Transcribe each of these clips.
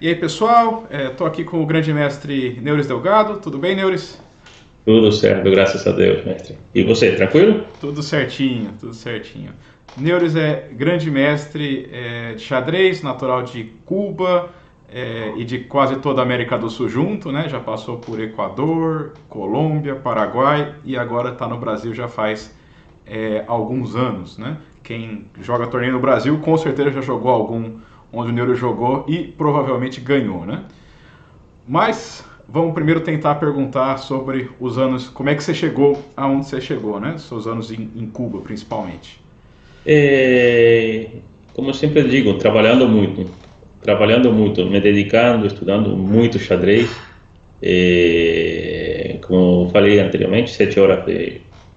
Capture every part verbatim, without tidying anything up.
E aí, pessoal, estou aqui com o grande mestre Neuris Delgado. Tudo bem, Neuris? Tudo certo, graças a Deus, mestre. E você, tranquilo? Tudo certinho, tudo certinho. Neuris é grande mestre é, de xadrez, natural de Cuba é, e de quase toda a América do Sul junto, né? Já passou por Equador, Colômbia, Paraguai e agora está no Brasil já faz é, alguns anos, né? Quem joga torneio no Brasil com certeza já jogou algum onde o Neuris jogou e provavelmente ganhou, né? Mas vamos primeiro tentar perguntar sobre os anos, como é que você chegou aonde você chegou, né? Seus anos em, em Cuba, principalmente. É, como eu sempre digo, trabalhando muito, trabalhando muito, me dedicando, estudando muito xadrez. É, como falei anteriormente, sete horas de,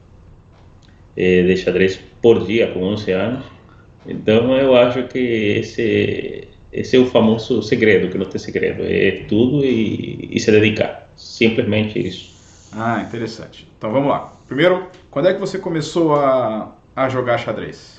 de xadrez por dia com onze anos. Então eu acho que esse, esse é o famoso segredo, que não tem segredo, é tudo e, e se dedicar, simplesmente isso. Ah, interessante. Então vamos lá. Primeiro, quando é que você começou a, a jogar xadrez?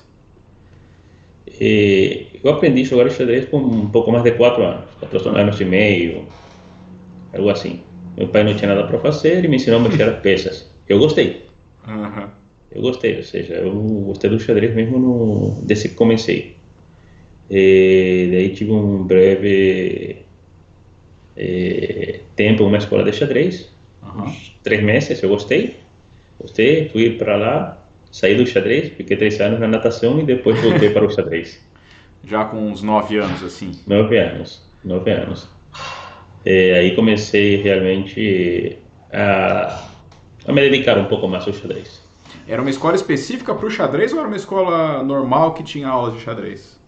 E eu aprendi a jogar xadrez com um pouco mais de quatro anos, quatro anos e meio, algo assim. Meu pai não tinha nada para fazer e me ensinou a mexer as peças. Eu gostei, Uhum. eu gostei, ou seja, eu gostei do xadrez mesmo no, desde que comecei. E daí tive um breve eh, tempo em uma escola de xadrez, Uhum. uns três meses, eu gostei, gostei, fui para lá, saí do xadrez, fiquei três anos na natação e depois voltei para o xadrez. Já com uns nove anos, assim. Nove anos, nove anos. E aí comecei realmente a, a me dedicar um pouco mais ao xadrez. Era uma escola específica para o xadrez ou era uma escola normal que tinha aulas de xadrez?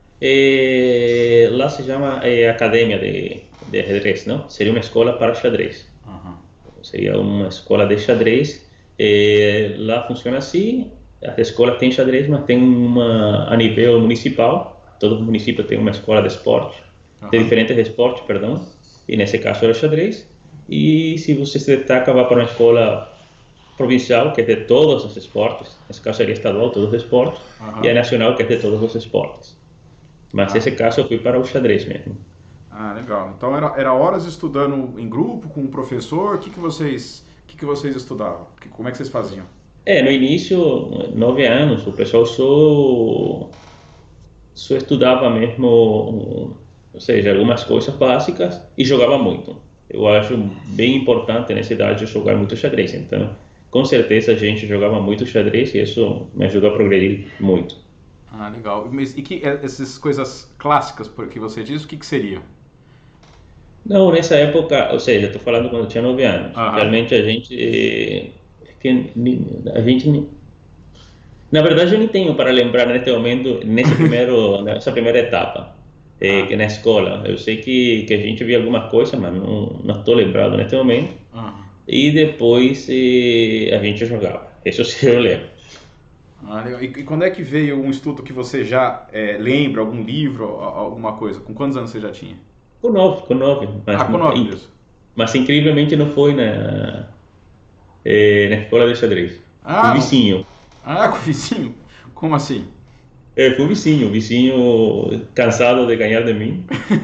E lá se chama eh, Academia de, de Ajedrez, não? Seria uma escola para xadrez. Uhum. Seria uma escola de xadrez. Eh, lá funciona assim: as escolas têm xadrez, mas tem uma a nível municipal. Todo município tem uma escola de esporte, de Uhum. diferentes esportes, perdão. E nesse caso era xadrez. E se você se destaca, vai para uma escola provincial, que é de todos os esportes. Nesse caso seria estadual, todos os esportes. Uhum. E a nacional, que é de todos os esportes. Mas Ah. nesse caso eu fui para o xadrez mesmo. Ah, legal. Então era, era horas estudando em grupo, com um professor? O que, que vocês, o que, que vocês estudavam? Que- Como é que vocês faziam? É, no início, nove anos, o pessoal só, só estudava mesmo, ou seja, algumas coisas básicas e jogava muito. Eu acho bem importante nessa idade jogar muito xadrez. Então, com certeza a gente jogava muito xadrez e isso me ajudou a progredir muito. Ah, legal. Mas e que é, essas coisas clássicas por que você diz, o que, que seria? Não, nessa época, ou seja, estou falando quando eu tinha nove anos. Aham. Realmente a gente, eh, é que ni- a gente, ni- na verdade, eu nem tenho para lembrar neste momento, nesse primeiro, nessa primeira etapa, eh, Ah. que na escola. Eu sei que que a gente via algumas coisas, mas não não estou lembrado neste momento. Aham. E depois eh, a gente jogava. Isso sim eu lembro. Ah, legal. E, e quando é que veio um estudo que você já é, lembra, algum livro, a- alguma coisa? Com quantos anos você já tinha? Com nove, com nove, Ah, mas, com nove mesmo. mas incrivelmente não foi na, eh, na escola de xadrez. O Ah, não. vizinho. Ah, com o vizinho? Como assim? É, foi o vizinho, o vizinho cansado de ganhar de mim.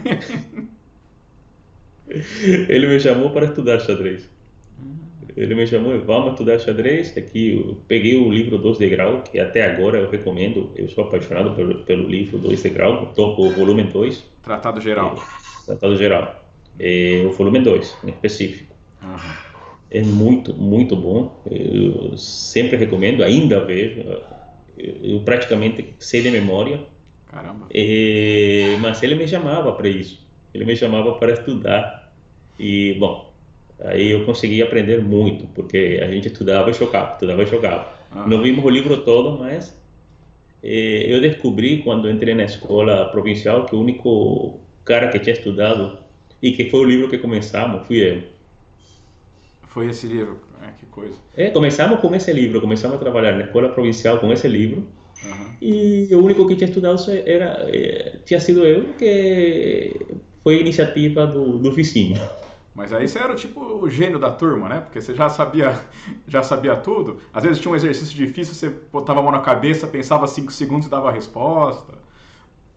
Ele me chamou para estudar xadrez. Ele me chamou, vamos estudar xadrez. Aqui eu peguei o livro dois de grau, que até agora eu recomendo. Eu sou apaixonado pelo, pelo livro dois de grau, estou com o volume dois, Tratado geral. Tratado Geral. É, o volume dois, em específico. Aham. É muito, muito bom. Eu sempre recomendo, ainda vejo. Eu, eu praticamente sei de memória. Caramba. Eh, mas ele me chamava para isso, ele me chamava para estudar e, bom, aí eu consegui aprender muito, porque a gente estudava e jogava, estudava e jogava. Aham. Não vimos o livro todo, mas eh, eu descobri quando entrei na escola provincial que o único cara que tinha estudado e que foi o livro que começamos, fui eu. Foi esse livro. É, que coisa. É, começamos com esse livro, começamos a trabalhar na escola provincial com esse livro. Aham. E o único que tinha estudado só era, eh, tinha sido eu, que foi iniciativa do, do vizinho. Mas aí você era tipo o gênio da turma, né? Porque você já sabia, já sabia tudo. Às vezes tinha um exercício difícil, você botava a mão na cabeça, pensava cinco segundos e dava a resposta.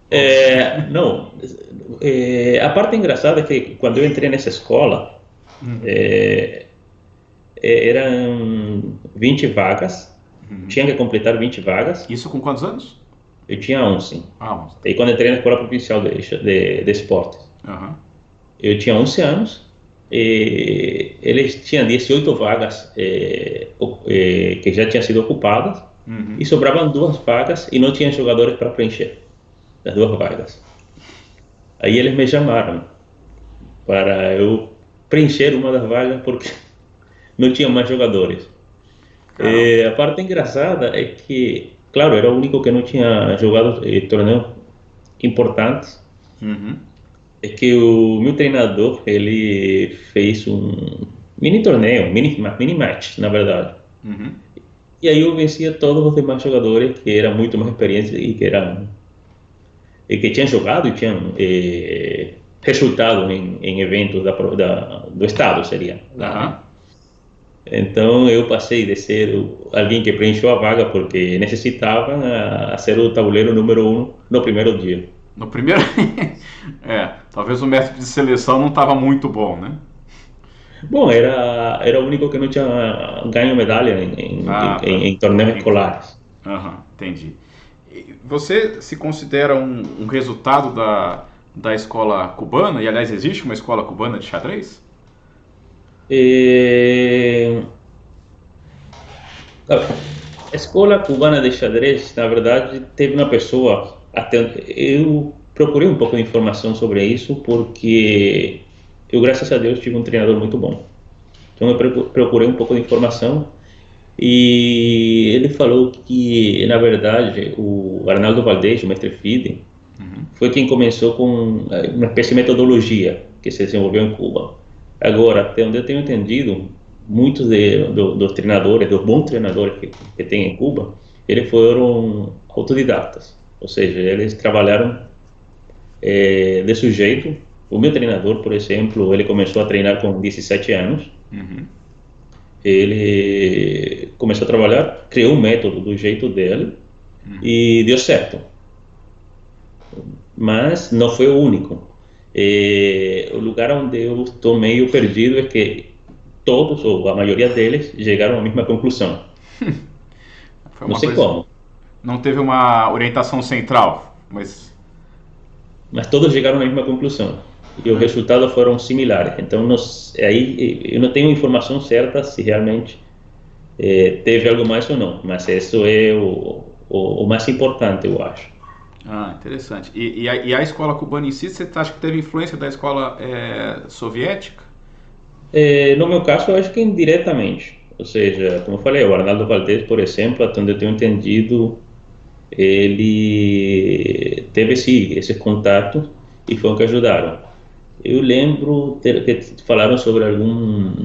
É, não, é, a parte engraçada é que quando eu entrei nessa escola, Hum. é, é, eram vinte vagas, Uhum. tinha que completar vinte vagas, Isso com quantos anos? eu tinha onze. Ah, onze. E quando entrei na escola provincial de, de, de esportes, Aham. eu tinha onze anos, e eles tinham dezoito vagas é, o- é, que já tinham sido ocupadas, Uhum. e sobravam duas vagas e não tinham jogadores para preencher as duas vagas. Aí eles me chamaram para eu preencher uma das vagas porque não tinha mais jogadores. Caramba. Eh, a parte engraçada é que, claro, era o único que não tinha jogado eh, torneios importantes. Uhum. É que o meu treinador, ele fez um mini torneio, mini, mini match, na verdade. Uhum. E aí eu vencia todos os demais jogadores que eram muito mais experientes e que eram e que tinham jogado e tinham eh, resultado em, em eventos da, pro- da, do estado, seria lá, né? Aham. Então eu passei de ser o- alguém que preencheu a vaga porque necessitavam a, a ser o tabuleiro número um no primeiro dia. No primeiro. É, talvez o método de seleção não estava muito bom, né? Bom, era era o único que não tinha ganho medalha em, em, Ah, em, tá. em torneios Entendi. escolares. Aham, entendi. E você se considera um, um resultado da, da escola cubana? E aliás, existe uma escola cubana de xadrez? Eh, a escola cubana de xadrez, na verdade, teve uma pessoa. Até eu procurei um pouco de informação sobre isso porque eu, graças a Deus, tive um treinador muito bom. Então eu procu- procurei um pouco de informação e ele falou que, na verdade, o Arnaldo Valdez, o mestre FIDE, Uhum. foi quem começou com eh, uma espécie de metodologia que se desenvolveu em Cuba. Agora, até onde eu tenho entendido, muitos de, do, dos treinadores, dos bons treinadores que, que tem em Cuba, eles foram autodidatas, ou seja, eles trabalharam eh, desse jeito. O meu treinador, por exemplo, ele começou a treinar com dezessete anos, Uhum. ele começou a trabalhar, criou um método do jeito dele e deu certo. Mas não foi o único. Eh, o lugar onde eu estou meio perdido é que todos, ou a maioria deles, chegaram à mesma conclusão. Foi Não uma sei coisa. como, Não teve uma orientação central, mas. mas todos chegaram à mesma conclusão. E os resultados foram similares. Então, não s- aí eh, eu não tenho informação certa se realmente eh, teve algo mais ou não. Mas isso é o, o, o mais importante, eu acho. Ah, interessante. E, e a, e a escola cubana em si, você acha que teve influência da escola é, soviética? Eh, no meu caso, eu acho que indiretamente. Ou seja, como eu falei, o Arnaldo Valdez, por exemplo, até onde eu tenho entendido, ele teve esse, esse contato e foi o que ajudaram. Eu lembro ter, que falaram sobre algum,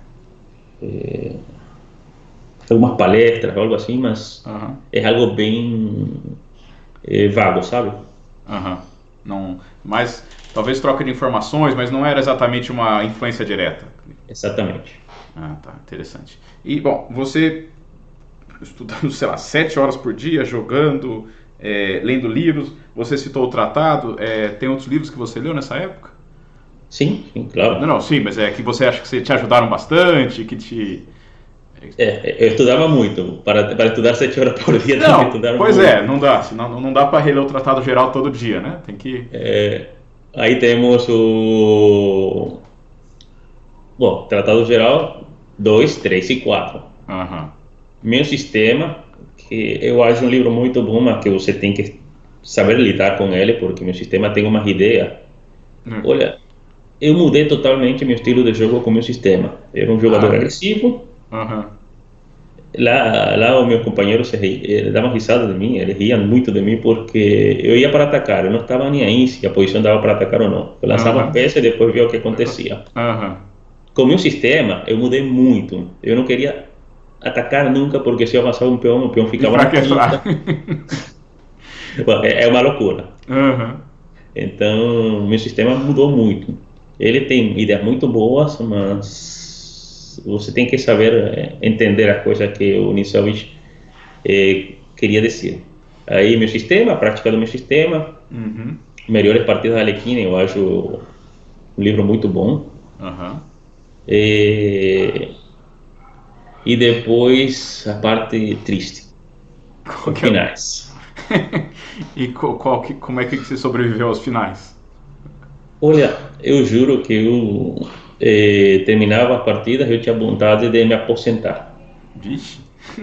algumas palestras, algo assim, mas Aham, é algo bem eh, vago, sabe? aham. Não, mas talvez troca de informações, mas não era exatamente uma influência direta. Exatamente. Ah, tá, interessante. E, bom, você estudando, sei lá, sete horas por dia, jogando, é, lendo livros, você citou o tratado, é, tem outros livros que você leu nessa época? Sim, sim, Não, claro. não, sim, mas é que você acha que você te ajudaram bastante, que te... É, eu estudava muito. Para, para estudar sete horas por dia, tem que Não, estudar pois é, muito. não dá, senão não dá para reler o tratado geral todo dia, né? Tem que... É, aí temos o. Bom, Tratado Geral dois, três e quatro. Aham. Meu sistema, que eu acho um livro muito bom, mas que você tem que saber lidar com ele, porque meu sistema tem uma ideia. Hum. Olha, eu mudei totalmente meu estilo de jogo com meu sistema. Eu era um jogador Ah, agressivo. aham. Lá, lá os meus companheiros se ri, eh, davam risada de mim, eles riam muito de mim porque eu ia para atacar, eu não estava nem aí se a posição dava para atacar ou não. Eu lançava Aham. as peças e depois via o que acontecia. Aham. Com o meu sistema, eu mudei muito. Eu não queria atacar nunca porque se eu avançava um peão, o peão ficava na Enfraquecer. quinta. Bom, É é uma loucura. Aham. Então, meu sistema mudou muito. Ele tem ideias muito boas, mas você tem que saber eh, entender as coisas que o Nisovich eh, queria dizer. Aí meu sistema, a prática do meu sistema, Uhum. Melhores Partidas da Arlequina, eu acho um livro muito bom. Aham. E, e depois a parte triste, Qual os que é? finais. E qual, qual que, como é que você sobreviveu aos finais? Olha, eu juro que eu eh, terminava as partidas, eu tinha vontade de me aposentar. Vixe.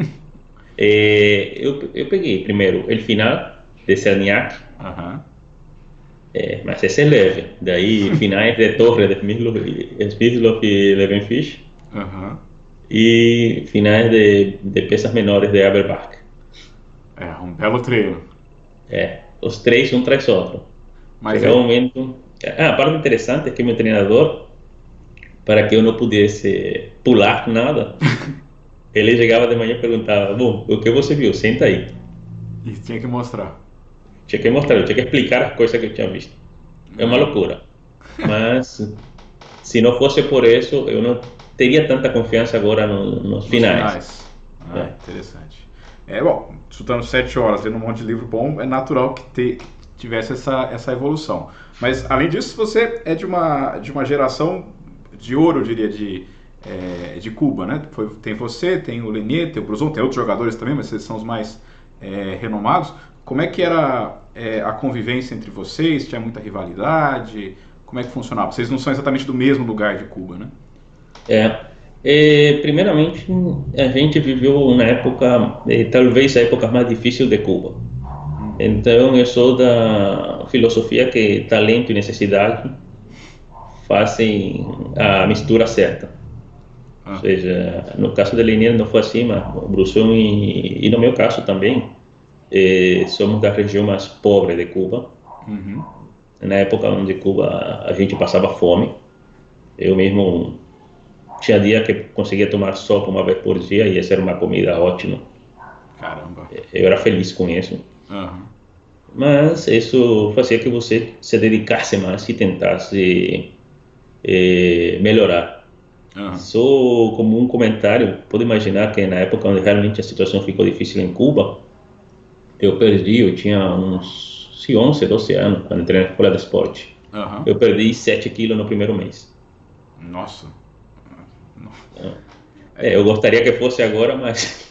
Eh, eu, eu peguei primeiro o final de Cerniak, Aham. eh, mas esse é leve. Daí finais de Torre de Smyslov Smyslov e Levenfish Aham. e finais de, de peças menores de Aberbach. É, um belo treino. É, os três um tras outro. Mas Chegava um é. momento. Ah, a parte interessante é que meu treinador, para que eu não pudesse pular nada, ele chegava de manhã e perguntava: Bom, o que você viu? Senta aí. E tinha que mostrar. Tinha que mostrar, eu tinha que explicar as coisas que eu tinha visto. É uma É, loucura. Mas se não fosse por isso, eu não teria tanta confiança agora no, nos nos finais. finais. Ah, É, interessante. É bom, estudando sete horas, lendo um monte de livro bom, é natural que, te, que tivesse essa, essa evolução. Mas além disso, você é de uma, de uma geração de ouro, eu diria, de, é, de Cuba, né? Foi, tem você, tem o Lenier, tem o Bruzon, tem outros jogadores também, mas esses são os mais é, renomados. Como é que era é, a convivência entre vocês? Tinha muita rivalidade? Como é que funcionava? Vocês não são exatamente do mesmo lugar de Cuba, né? é. E, primeiramente, a gente viveu na época, eh, talvez a época mais difícil de Cuba. Então, eu sou da filosofia que talento e necessidade fazem a mistura certa. Ou Ah, seja, no caso de Lenier não foi assim, mas o Brusson e, e no meu caso também, eh, somos da região mais pobre de Cuba. uhum. Na época onde Cuba a gente passava fome, eu mesmo tinha dia que conseguia tomar sopa uma vez por dia e essa era uma comida ótima. Caramba. Eu era feliz com isso. Aham. Mas isso fazia que você se dedicasse mais e tentasse eh, melhorar. Aham. Só como um comentário, pode imaginar que na época onde realmente a situação ficou difícil em Cuba, eu perdi, eu tinha uns se onze, doze anos, quando entrei na escola de esporte. Aham. Eu perdi sete quilos no primeiro mês. Nossa. É, eu gostaria que fosse agora, mas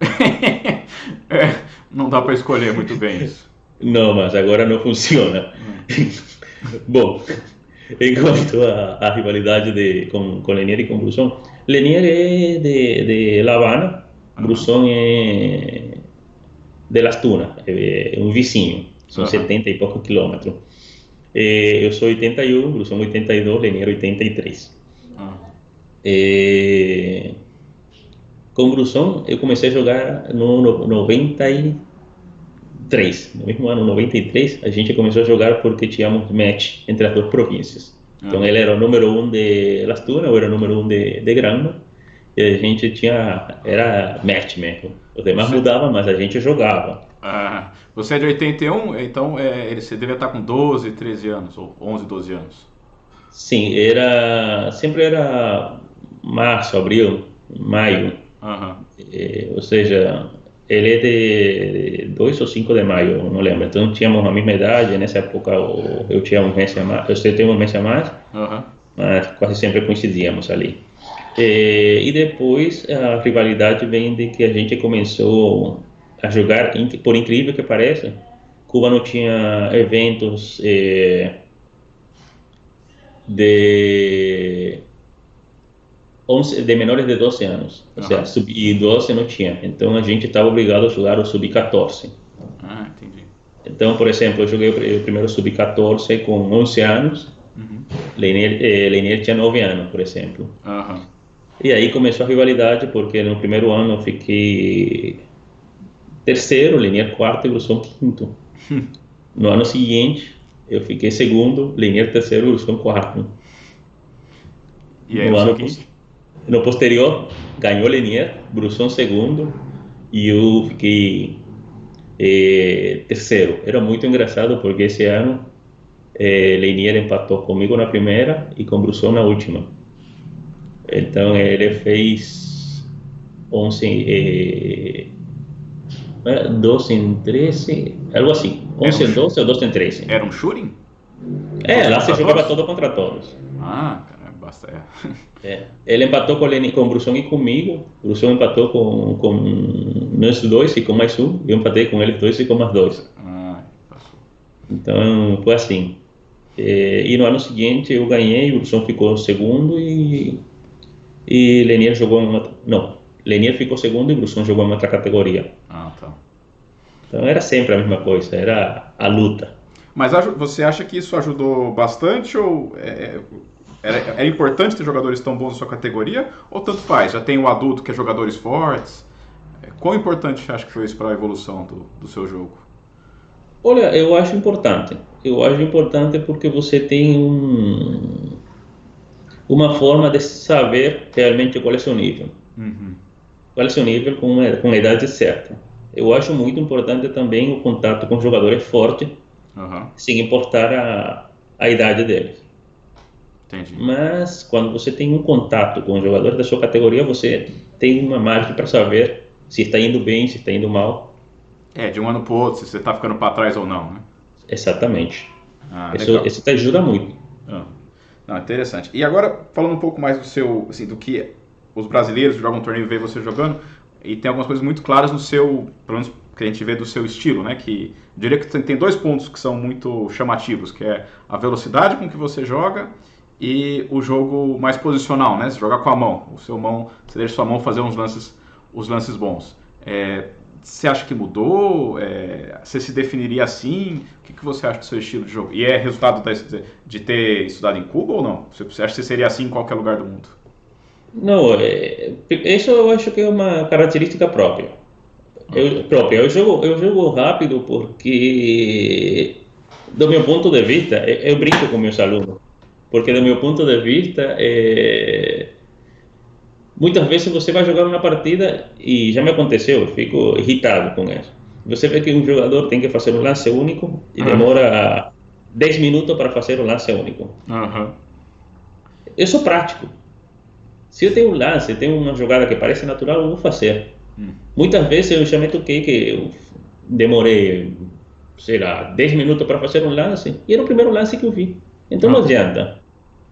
É, não dá para escolher muito bem isso. não, mas agora não funciona. Bom, enquanto a, a rivalidade de, com, com Lenier e com Brusson, Lenier é de, de La Habana, Aham. Brusson é de Las Tunas, é um vizinho, são Aham. setenta e poucos quilômetros. É, eu sou oitenta e um, Brusson oitenta e dois, Lenier oitenta e três. Aham. É, com Brusson eu comecei a jogar no, no noventa e três, no mesmo ano noventa e três a gente começou a jogar porque tínhamos match entre as duas províncias. Então Aham. ele era o número um de Las Tunas, eu era o número um de, de Granma, e a gente tinha, era match mesmo. Os demais Você, mudavam, mas a gente jogava. ah, você é de oitenta e um, então é, ele- você devia estar com doze, treze anos, ou onze, doze anos. Sim, era, sempre era março, abril, maio, Aham. eh, ou seja, ele é de dois ou cinco de maio, não lembro. Então tínhamos a mesma idade, nessa época eu, eu tinha um mês a mais, eu tenho um mês a mais, Aham. mas quase sempre coincidíamos ali. E, e depois a rivalidade vem de que a gente começou a jogar, por incrível que pareça, Cuba não tinha eventos eh, de onze, de menores de doze anos, ou seja, Aham. sub doze não tinha, então a gente estava obrigado a jogar o sub quatorze. Ah, entendi. Então, por exemplo, eu joguei o primeiro sub quatorze com onze anos, Uhum. Lenier, eh, Lenier tinha nove anos, por exemplo. Aham. E aí começou a rivalidade, porque no primeiro ano eu fiquei terceiro, Lenier quarto e Brusson quinto. No ano seguinte, eu fiquei segundo, Lenier terceiro e Brusson quarto. E aí No no ano seguinte? no posterior, ganhou Lenier, Brusson segundo e eu fiquei eh, terceiro. Era muito engraçado porque esse ano eh, Lenier empatou comigo na primeira e com Brusson na última. Então ele fez onze, eh, é, doze em treze, algo assim. onze em doze ou doze em treze. Era um shooting? É, lá você jogava todo contra todos. Ah, cara, basta. É. É. Ele empatou com, Lenny, com o Brusson e comigo. O Brusson empatou com, com nós dois e com mais um. Eu empatei com eles dois e com mais dois. Ah, passou. Então foi assim. É, e no ano seguinte eu ganhei, o Brusson ficou segundo e, e Lenier jogou em uma. Não, Lenier ficou segundo e o Brusson jogou em outra categoria. Ah, tá. Então era sempre a mesma coisa, era a luta. Mas você acha que isso ajudou bastante ou é, é, é importante ter jogadores tão bons na sua categoria? Ou tanto faz? Já tem o adulto que é jogadores fortes? Quão importante você acha que foi isso para a evolução do, do seu jogo? Olha, eu acho importante. Eu acho importante porque você tem um, uma forma de saber realmente qual é o seu nível. Uhum. Qual é o seu nível com a, com a idade certa. Eu acho muito importante também o contato com jogadores fortes, uhum. sem importar a, a idade deles. Entendi. Mas quando você tem um contato com o jogador da sua categoria, você tem uma margem para saber se está indo bem, se está indo mal. É, de um ano para o outro, se você está ficando para trás ou não, né? Exatamente. Ah, isso, isso te ajuda muito. Ah. Não, interessante. E agora, falando um pouco mais do seu, assim, do que os brasileiros que jogam um torneio veem você jogando, e tem algumas coisas muito claras no seu, pelo menos que a gente vê do seu estilo, né? Que eu diria que tem dois pontos que são muito chamativos, que é a velocidade com que você joga e o jogo mais posicional, né? Você joga com a mão, o seu mão, você deixa sua mão fazer uns lances, os lances bons. É, você acha que mudou? É, você se definiria assim? O que, que você acha do seu estilo de jogo? E é resultado de, de ter estudado em Cuba ou não? Você acha que você seria assim em qualquer lugar do mundo? Não, é, isso eu acho que é uma característica própria. Eu, própria. Eu jogo, eu jogo rápido porque, do meu ponto de vista, eu, eu brinco com meus alunos, porque do meu ponto de vista, é, muitas vezes você vai jogar uma partida e já me aconteceu, eu fico irritado com isso. Você vê que um jogador tem que fazer um lance único e demora dez minutos para fazer um lance único. Uhum. Eu sou prático. Se eu tenho um lance, tenho uma jogada que parece natural, eu vou fazer. Hum. Muitas vezes eu já me toquei que eu demorei, sei lá, dez minutos para fazer um lance e era o primeiro lance que eu vi. Então ah. não adianta.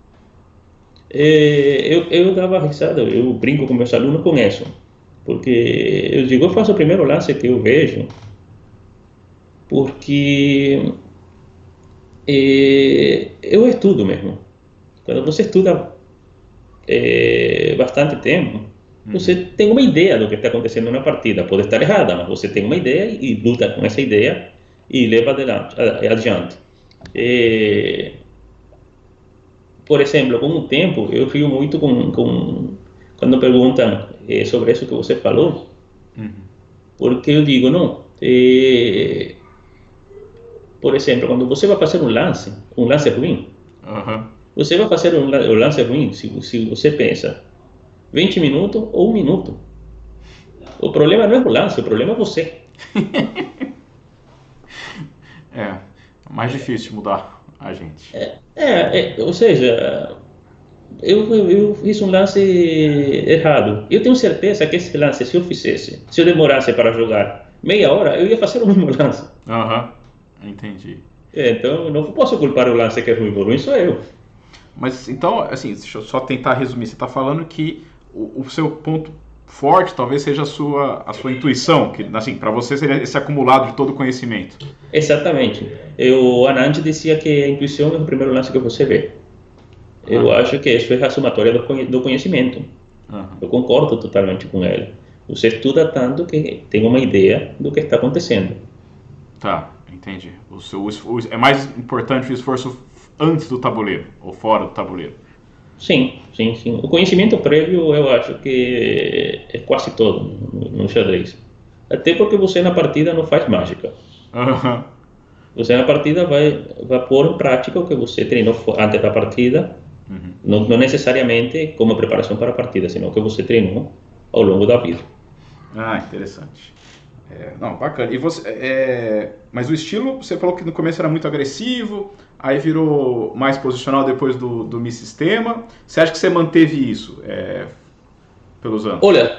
É, eu, eu dava risada, eu brinco com meus alunos com isso. Porque eu digo, eu faço o primeiro lance que eu vejo, porque é, eu estudo mesmo. Quando você estuda É, bastante tempo, você uhum. tem uma ideia do que está acontecendo na partida. Pode estar errada, mas você tem uma ideia e luta com essa ideia e leva adelante, adiante. É, por exemplo, com o tempo, eu rio muito com, com quando perguntam é, sobre isso que você falou, uhum. porque eu digo, não, é, por exemplo, quando você vai fazer um lance, um lance ruim, uhum. Você vai fazer um lance ruim se, se você pensa vinte minutos ou um minuto. O problema não é o lance, o problema é você. É, mais difícil de mudar a gente. É, é, é ou seja, eu, eu, eu fiz um lance errado. Eu tenho certeza que esse lance, se eu fizesse, se eu demorasse para jogar meia hora, eu ia fazer o mesmo lance. Aham, uhum. Entendi. É, então, não posso culpar o lance que é ruim, por ruim sou eu. Mas então, assim, deixa eu só tentar resumir. Você está falando que o, o seu ponto forte talvez seja a sua, a sua intuição, que assim, para você seria esse acumulado de todo o conhecimento. Exatamente. O Anand dizia que a intuição é o primeiro lance que você vê. Eu ah. acho que isso é a somatória do conhecimento. Ah. Eu concordo totalmente com ele. Você estuda tanto que tem uma ideia do que está acontecendo. Tá, entendi. O seu, o, é mais importante o esforço antes do tabuleiro, ou fora do tabuleiro. Sim, sim, sim. O conhecimento prévio eu acho que é quase todo no, no xadrez. Até porque você na partida não faz mágica. Uhum. Você na partida vai, vai pôr em prática o que você treinou antes da partida, uhum. não, não necessariamente como preparação para a partida, senão o que você treinou ao longo da vida. Ah, interessante. É, não, bacana. E você, é, mas o estilo, você falou que no começo era muito agressivo, aí virou mais posicional depois do, do Mi Sistema. Você acha que você manteve isso é, pelos anos? Olha,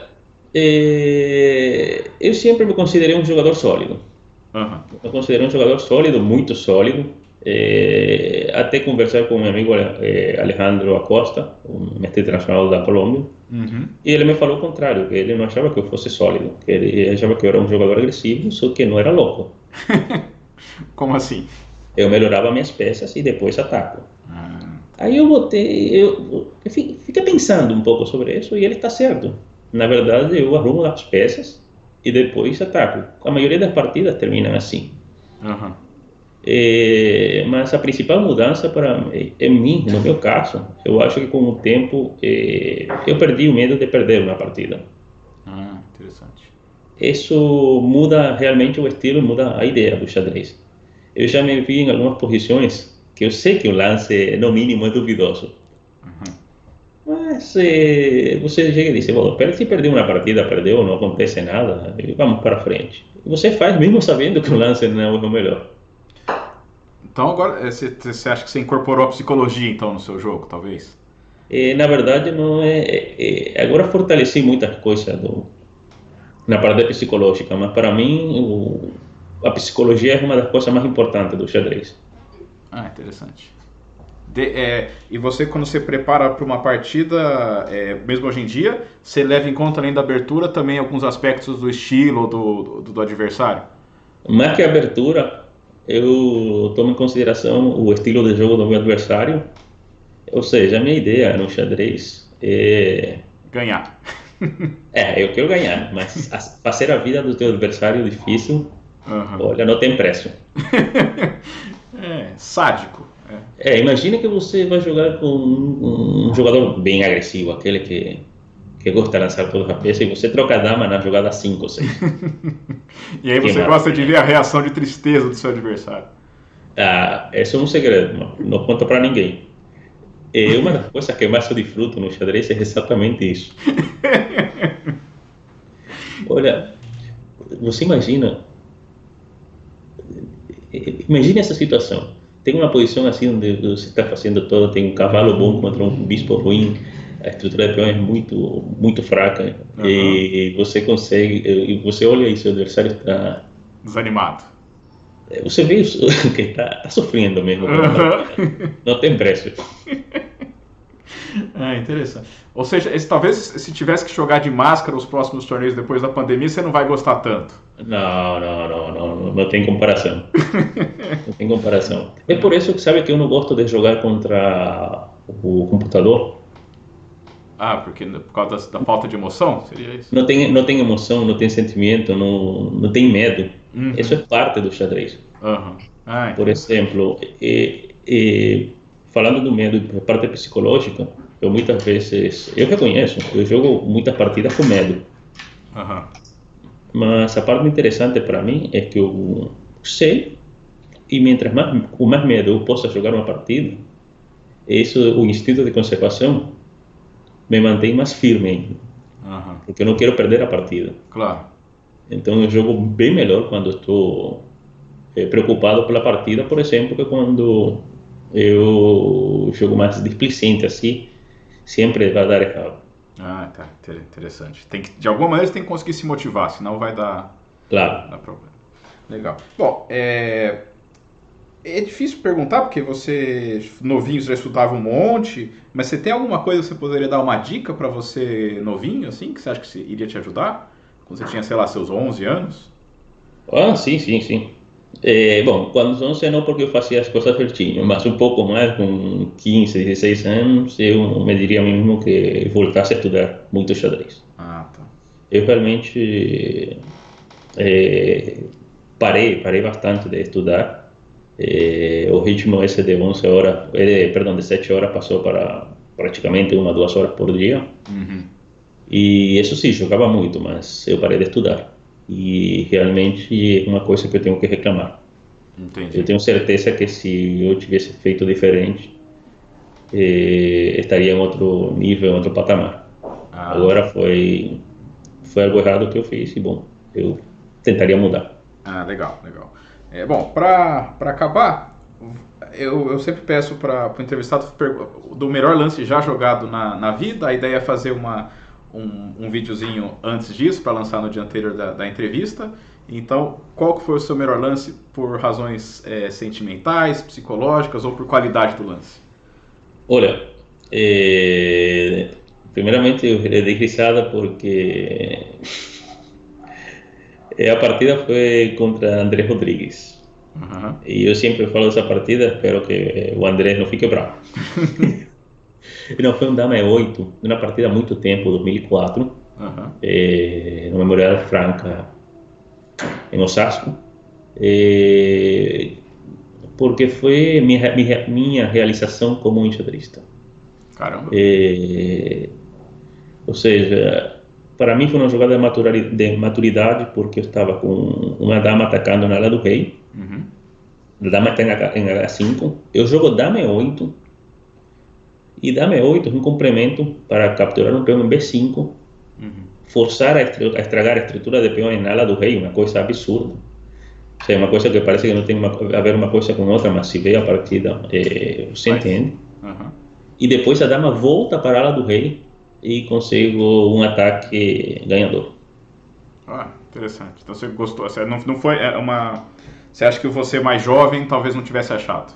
É, eu sempre me considerei um jogador sólido. Aham. Eu considerei um jogador sólido, muito sólido. É, até conversar com o meu amigo é, Alejandro Acosta, um mestre internacional da Colômbia, Uhum. e ele me falou o contrário, que ele não achava que eu fosse sólido, que ele achava que eu era um jogador agressivo, só que não era louco. Como assim? Eu melhorava minhas peças e depois ataco. Ah, Aí eu botei, eu, eu fi- fiquei pensando um pouco sobre isso e ele está certo. Na verdade, eu arrumo as peças e depois ataco. A maioria das partidas terminam assim. aham. É, mas a principal mudança para em mim, no meu caso, eu acho que com o tempo é, eu perdi o medo de perder uma partida. Ah, interessante. Isso muda realmente o estilo, muda a ideia do xadrez. Eu já me vi em algumas posições que eu sei que o lance, no mínimo, é duvidoso. Uhum. Mas eh, você chega e diz, bom, se perder uma partida, perdeu, não acontece nada, e vamos para frente. E você faz mesmo sabendo que o lance não é o melhor. Então agora, eh, você você acha que você incorporou a psicologia então no seu jogo, talvez? Eh, na verdade, não é, é- agora fortaleci muitas coisas do, na parte psicológica, mas para mim o, a psicologia é uma das coisas mais importantes do xadrez. Ah, interessante. De- é, e você, quando você prepara para uma partida, é, mesmo hoje em dia, você leva em conta, além da abertura, também alguns aspectos do estilo do, do, do adversário? Mais que a abertura, eu tomo em consideração o estilo de jogo do meu adversário. Ou seja, a minha ideia no xadrez é, Ganhar. é eu quero ganhar, mas a- fazer a vida do teu adversário difícil, Aham. olha, não tem preço. É, sádico. É. É, imagina que você vai jogar com um, um jogador bem agressivo, aquele que, que gosta de lançar todas as peças, e você troca a dama na jogada cinco ou seis. E aí Que você gosta de maravilha. ver a reação de tristeza do seu adversário. Ah, esse é um segredo, não, não conta para ninguém. E uma das coisas que mais eu desfruto no xadrez é exatamente isso. Olha, você imagina, imagine essa situação. Tem uma posição assim onde você está fazendo todo, tem um cavalo bom contra um bispo ruim, a estrutura de peão é muito, muito fraca, Aham. e você consegue, e você olha e seu adversário está, Desanimado. você vê isso, que está tá sofrendo mesmo com a Aham. partida. Não tem preço. É interessante. Ou seja, esse- talvez se tivesse que jogar de máscara os próximos torneios depois da pandemia, você não vai gostar tanto. Não, não, não, não, não tem comparação. Não tem comparação. É por isso que sabe que eu não gosto de jogar contra o computador. Ah, porque por causa da, da falta de emoção? Seria isso? Não tem, não tem emoção, não tem sentimento, não, não tem medo. Uhum. Isso é parte do xadrez. Aham. Ah, Por interessante. exemplo, e, e, falando do medo, da parte psicológica, eu muitas vezes, eu reconheço, eu jogo muitas partidas com medo. Aham. Mas a parte interessante para mim é que eu sei, e mientras mais, com mais medo eu possa jogar uma partida, isso, o instinto de conservação me mantém mais firme ainda, Aham. porque eu não quero perder a partida. Claro. Então eu jogo bem melhor quando estou eh, preocupado pela partida, por exemplo, que quando eu jogo mais displicente assim, sempre vai dar errado. Ah, tá. Inter- Interessante. Tem que, de alguma maneira você tem que conseguir se motivar, senão vai dar, Claro. dar problema. Legal. Bom, é, é difícil perguntar, porque você, novinho, já estudava um monte, mas você tem alguma coisa que você poderia dar uma dica para você novinho, assim, que você acha que se- iria te ajudar? Quando você tinha, sei lá, seus onze anos? Ah, sim, sim, sim. Eh, bom, quando onze não porque eu fazia as coisas certinho, mas um pouco mais, com quinze, dezesseis anos, eu me diria mesmo que voltasse a estudar muito xadrez. Ah, tá. Eu realmente eh, parei, parei bastante de estudar. Eh, o ritmo esse de onze horas, eh, perdão, de sete horas passou para praticamente uma, duas horas por dia. Uhum. E isso sim, jogava muito, mas eu parei de estudar. E realmente é uma coisa que eu tenho que reclamar. Entendi. Eu tenho certeza que se eu tivesse feito diferente, eh, estaria em outro nível, em outro patamar. Ah, Agora foi, foi algo errado que eu fiz e, bom, eu tentaria mudar. ah, legal, legal. É, bom, para acabar, eu, eu sempre peço para o entrevistado pergu- do melhor lance já jogado na, na vida. A ideia é fazer uma, um, um videozinho antes disso, para lançar no dia anterior da, da entrevista. Então, qual que foi o seu melhor lance por razões é, sentimentais, psicológicas ou por qualidade do lance? Olha, eh, primeiramente eu dei risada porque a partida foi contra André Rodrigues. Uhum. E eu sempre falo dessa partida, espero que o André não fique bravo. Não, foi um dama oito, uma partida há muito tempo, dois mil e quatro, Uhum. eh, no Memorial Franca, em Osasco, eh, porque foi minha, minha, minha realização como enxadrista. Caramba. Eh, ou seja, para mim foi uma jogada de maturidade, de maturidade, porque eu estava com uma dama atacando na ala do rei, Uhum. a dama está em H cinco, eu jogo dama oito, e dama oito é um complemento para capturar um peão em B cinco, Uhum. forçar a, a estragar a estrutura de peão na ala do rei, uma coisa absurda. Ou seja, uma coisa que parece que não tem uma, a ver uma coisa com outra, mas se vê a partida, é, você Mas, entende. uhum. E depois a dama volta para a ala do rei e consegue um ataque ganhador. Ah, interessante. Então você gostou. Você não, não foi é uma. Você acha que você mais jovem talvez não tivesse achado?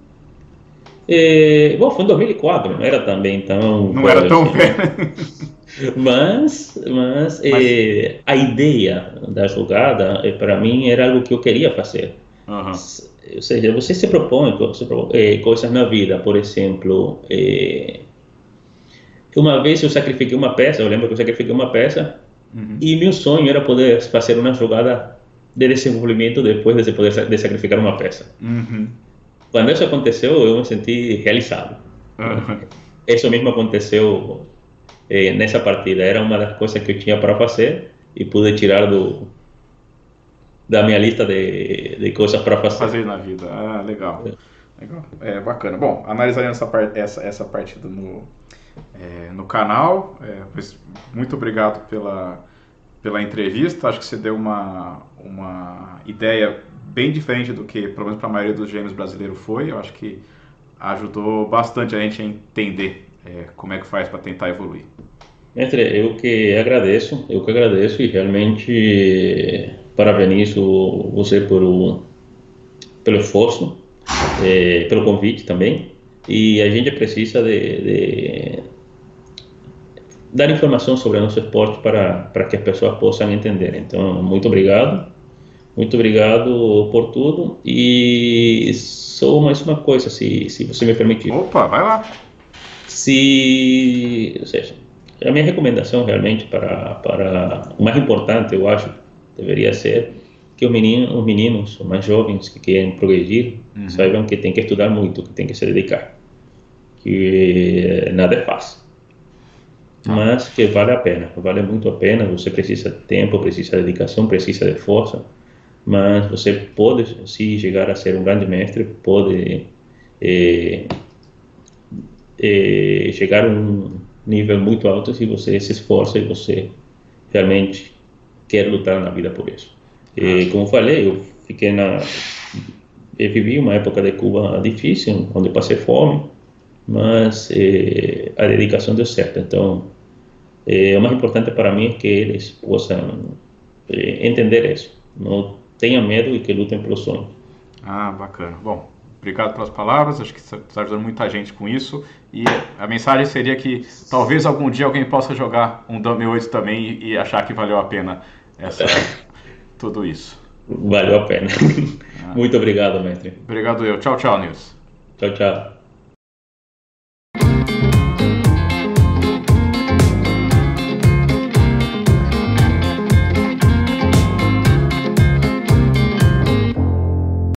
É, bom, foi em dois mil e quatro, não era também tão. Não era tão assim. velho. Mas, mas, Mas- é, a ideia da jogada, é, para mim, era algo que eu queria fazer. Uhum. Ou seja, você se propõe co- se propõe, eh, coisas na vida, por exemplo, eh, uma vez eu sacrifiquei uma peça, eu lembro que eu sacrifiquei uma peça, Uhum. e meu sonho era poder fazer uma jogada de desenvolvimento depois de se poder sa- de sacrificar uma peça. Uhum. Quando isso aconteceu, eu me senti realizado. Uhum. Isso mesmo aconteceu eh, nessa partida. Era uma das coisas que eu tinha para fazer e pude tirar do da minha lista de, de coisas para fazer. Fazer na vida. Ah, legal. Legal. É bacana. Bom, analisaremos essa, par- essa, essa partida no, é, no canal. É, pois, muito obrigado pela, pela entrevista. Acho que você deu uma, uma ideia bem diferente do que, pelo menos para a maioria dos gêmeos brasileiros, foi. Eu acho que ajudou bastante a gente a entender é, como é que faz para tentar evoluir. Mestre, eu que agradeço, eu que agradeço e realmente parabenizo você por o, pelo esforço, eh, pelo convite também. E a gente precisa de, de dar informação sobre o nosso esporte para, para que as pessoas possam entender. Então, muito obrigado, muito obrigado por tudo. E só mais uma coisa, se, se você me permitir. Opa, vai lá. Se, ou seja, a minha recomendação realmente para, para o mais importante, eu acho, deveria ser que os meninos, os meninos mais jovens que querem progredir, Uhum. saibam que tem que estudar muito, que tem que se dedicar, que nada é fácil, mas que vale a pena, vale muito a pena. Você precisa de tempo, precisa de dedicação, precisa de força, mas você pode, se chegar a ser um grande mestre, pode eh, eh, chegar a um nível muito alto se você se esforça e você realmente quer lutar na vida por isso. E, como falei, eu fiquei na, eu vivi uma época de Cuba difícil, onde eu passei fome, mas eh, a dedicação deu certo. Então, eh, o mais importante para mim é que eles possam eh, entender isso. Não tenham medo e que lutem pelo sonho. Ah, bacana. Bom, obrigado pelas palavras, acho que você está ajudando muita gente com isso. E a mensagem seria que talvez algum dia alguém possa jogar um Dame oito também e, e achar que valeu a pena essa, tudo isso. Valeu a pena. Muito obrigado, mestre. Obrigado eu. Tchau, tchau, Nilson. Tchau, tchau.